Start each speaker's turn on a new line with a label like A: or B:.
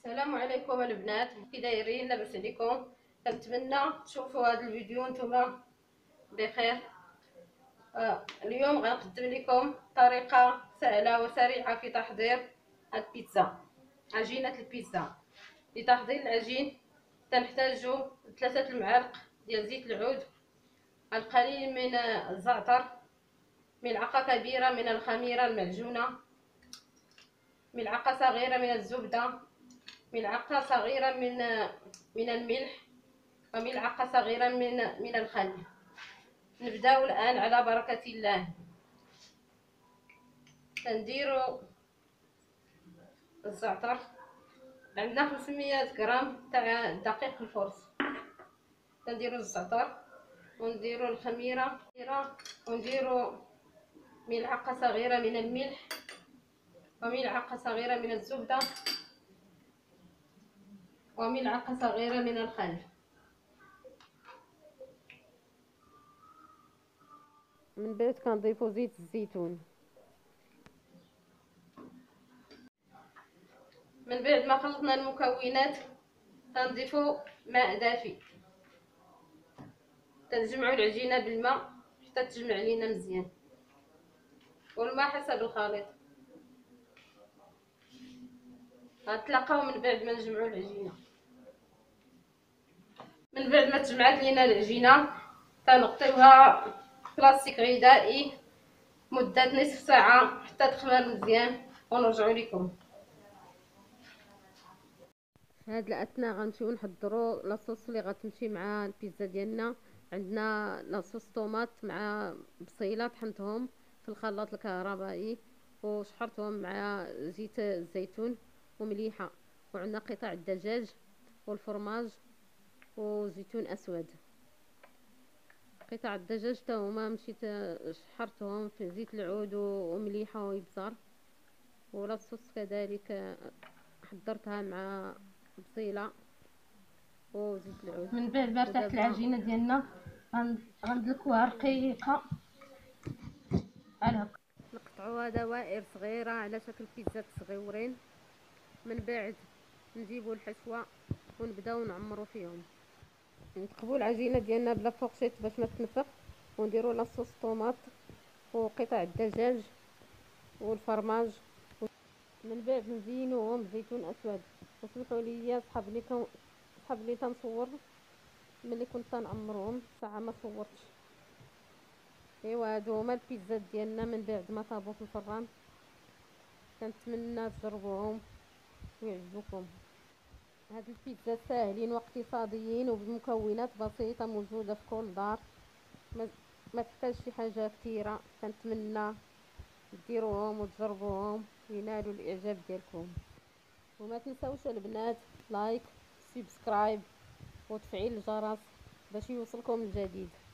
A: السلام عليكم البنات، كي دايرين؟ لاباس عليكم؟ كنتمنى تشوفوا هذا الفيديو نتوما بخير. اليوم غنقدم لكم طريقه سهله وسريعه في تحضير البيتزا، عجينه البيتزا. لتحضير العجين تنحتاج 3 المعالق ديال زيت العود، القليل من الزعتر، ملعقه كبيره من الخميره المعجونه، ملعقه صغيره من الزبده، ملعقة صغيرة من الملح، وملعقة صغيرة من الخل. نبداو الآن على بركة الله. نديرو الزعتر، عندنا 500 غرام تاع دقيق الفرص. نديرو الزعتر ونديرو الخميرة ونديرو ملعقة صغيرة من الملح وملعقة صغيرة من الزبدة وملعقة صغيرة من الخل. من بعد كنضيفو زيت الزيتون. من بعد ما خلطنا المكونات تنضيفو ماء دافي، تنجمعوا العجينه بالماء حتى تجمع لينا مزيان، والماء حسب الخليط. غنتلاقاو من بعد ما نجمعوا العجينه. من بعد ما تجمعات لينا العجينه تنغطيوها بلاستيك غذائي مده نصف ساعه حتى تخمر مزيان ونرجعوا لكم. في هاد الاثناء غنمشيو نحضروا لاصوص اللي غتمشي مع البيتزا ديالنا. عندنا لاصوص طوماط مع بصيله طحنتهم في الخلاط الكهربائي وشحرتهم مع زيت الزيتون ومليحه، وعندنا قطع الدجاج والفرماج وزيتون اسود. قطع الدجاج تا هما مشيت شحرتهم في زيت العود ومليحه وابزار، ولاصوص كذلك حضرتها مع بصيله وزيت العود. من بعد ما ارتاحت العجينه ديالنا غندلكوها رقيقه على هكا، نقطعوها دوائر صغيره على شكل بيتزا صغيورين. من بعد نجيبوا الحشوه ونبداو نعمروا فيهم. نثقبوا العجينه ديالنا بلا فورشيت باش ما تنفخ، ونديروا لاصوص طوماط وقطع الدجاج والفرماج. من بعد نزينوهم بزيتون اسود. وسمحوا لي صحاب لي تنصور ملي كنت تنعمرهم ساعه ما صورتش. ايوا هادو هما البيتزا ديالنا من بعد ما طابوا في الفران. كنتمنى تجربوهم ويعجبوكم. هاد البيتزا ساهلين واقتصاديين وبمكونات بسيطه موجوده في كل دار، ما تحتاج شي حاجه كثيره. كنتمنى ديروهم وتجربوهم وينالوا الاعجاب ديالكم. وما تنساوش البنات لايك سبسكرايب وتفعيل الجرس باش يوصلكم الجديد.